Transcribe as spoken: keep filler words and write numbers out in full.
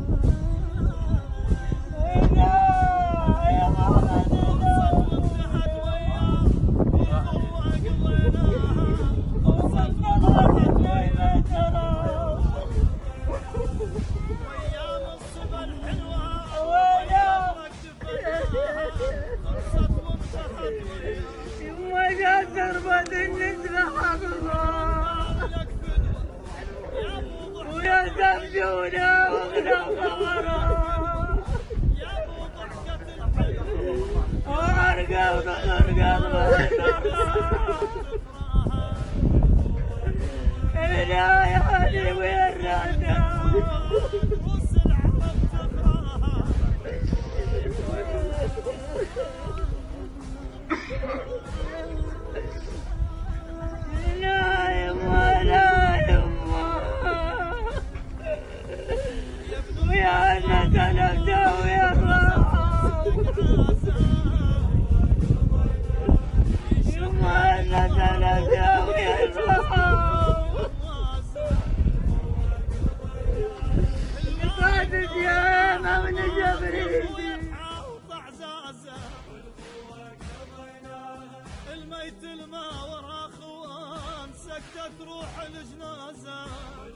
ويا زمجونا وغنى وارقى وارقى لا يا علي وين رانا لا يما لا يما ويا انا تلفت ويا يما انا تلفت ويا قادت يا ممن جبريل الميت الما ورا اخوان سكتت روح الجنازه